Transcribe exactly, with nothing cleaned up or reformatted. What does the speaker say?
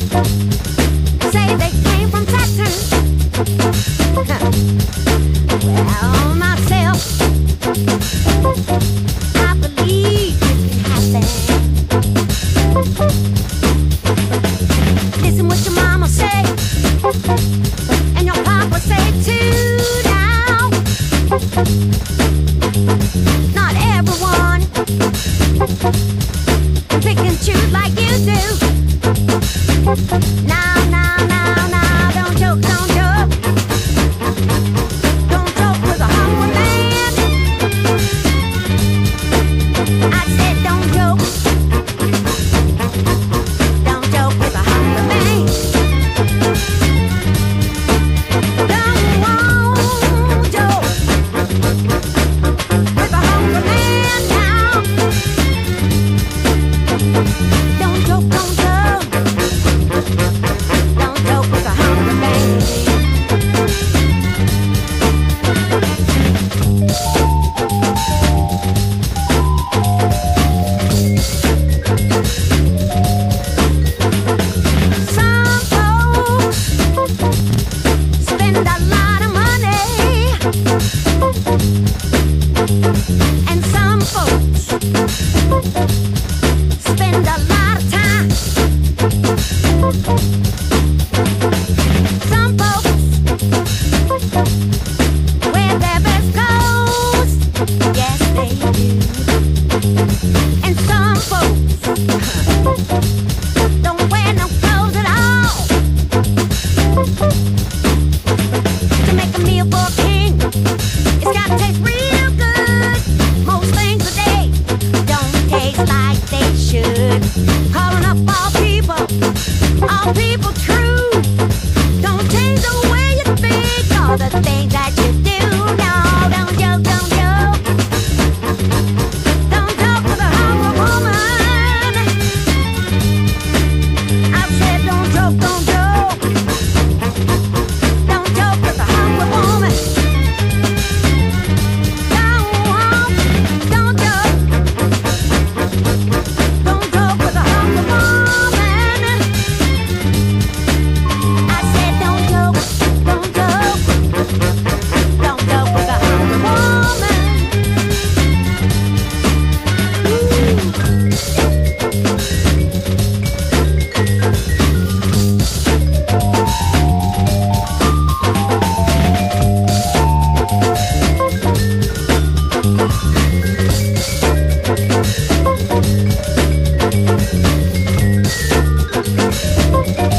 say they came from Saturn. Well, myself, I believe it can happen. Listen what your mama say, and your papa say too now. Not everyone can pick and choose like you do. Now, now, now, now, don't joke, don't joke. Don't joke with a hungry man. I said don't joke. Don't joke with a hungry man. Don't want joke with a hungry man now. Don't joke, don't joke. Don't joke with a hungry man. Some folks spend a lot of money, and some folks spend a lot of time. Some folks wear their best clothes, yes they do. And some folks don't wear no clothes at all. To make a meal for a king, it's gotta taste real good. Most things today don't taste like they should. Calling up all people, all people true. Don't change the way you think or the things that you do. No, don't joke, don't joke. Don't joke with a hungry woman. I said don't joke, don't joke. Don't joke with a hungry woman. Don't, don't joke. Don't joke with a hungry woman. I said don't joke, don't joke. Don't joke with a hungry woman. Ooh.